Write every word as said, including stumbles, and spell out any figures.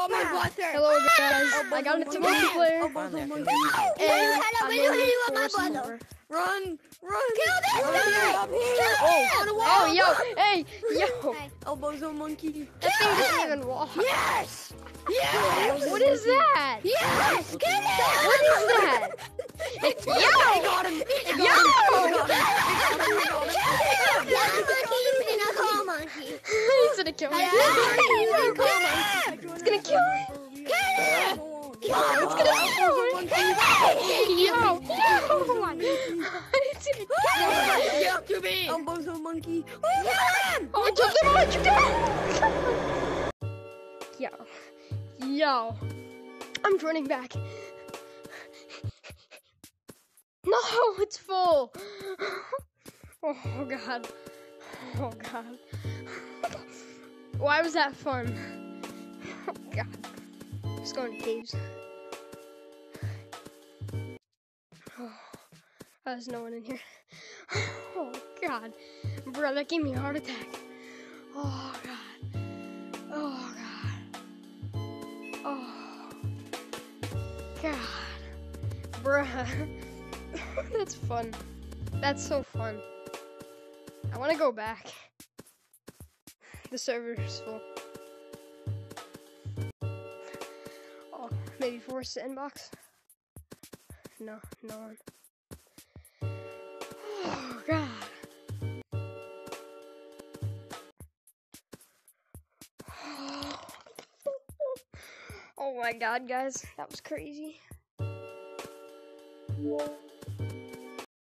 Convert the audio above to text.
Oh, my brother. Hello guys, I got into multiplayer. And I'm in force over. Run, run. Kill this run, guy. up here. Kill Oh, him. on the wall. Oh, yo, hey, yo. Elbows on monkey. That thing doesn't even walk. Yes! Yes! What is that? Yes! Get it! What is that? It's, yo! I got him. I Yo! got him. In a call monkey. He's gonna kill me. It's gonna kill me. Get it! It's gonna kill me. Yo! Yo! It's gonna kill me. Yeah, to me. Elbows on monkey. Oh, I jumped him! I jumped him! Yo. Yo. I'm running back. No, it's full. Oh, God. Oh, God. Why was that fun? Oh, God. Just going to caves. Oh, there's no one in here. Oh, God. Bro, that gave me a heart attack. Oh, God. Oh, God. Oh, God. Bruh. That's fun. That's so fun. I want to go back. The server is full. Oh, maybe force sandbox? No, no one. Oh, God. Oh my God, guys, that was crazy.